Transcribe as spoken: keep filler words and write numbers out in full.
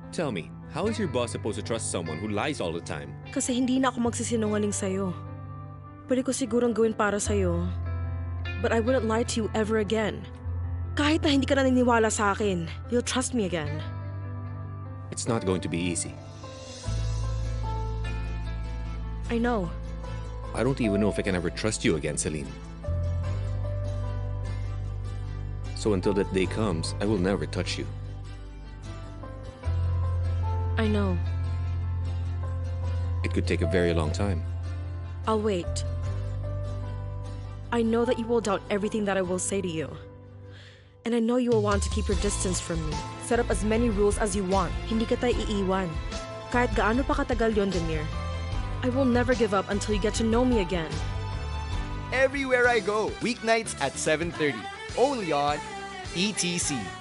Tell me, how is your boss supposed to trust someone who lies all the time? Kasi hindi na ako magsisinungaling sa'yo. Pwede ko sigurong gawin para sa'yo. But I wouldn't lie to you ever again. Kahit na hindi ka naniniwala sa akin, you'll trust me again. It's not going to be easy. I know. I don't even know if I can ever trust you again, Celine. So until that day comes, I will never touch you. I know. It could take a very long time. I'll wait. I know that you will doubt everything that I will say to you. And I know you will want to keep your distance from me. Set up as many rules as you want. Hindi kita iiwan. Kahit gaano pa katagal yon, Demir. I will never give up until you get to know me again. Everywhere I Go, weeknights at seven thirty. Only on E T C.